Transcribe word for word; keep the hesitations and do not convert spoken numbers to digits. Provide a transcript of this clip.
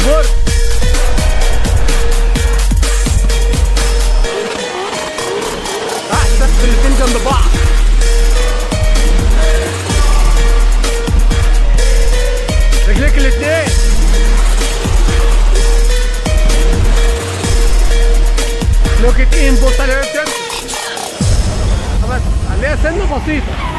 بورد. احسن في الاتنين جنب بعض. رجليك الاتنين. لوك ات ان، بص على بس عليها سنة بسيطة.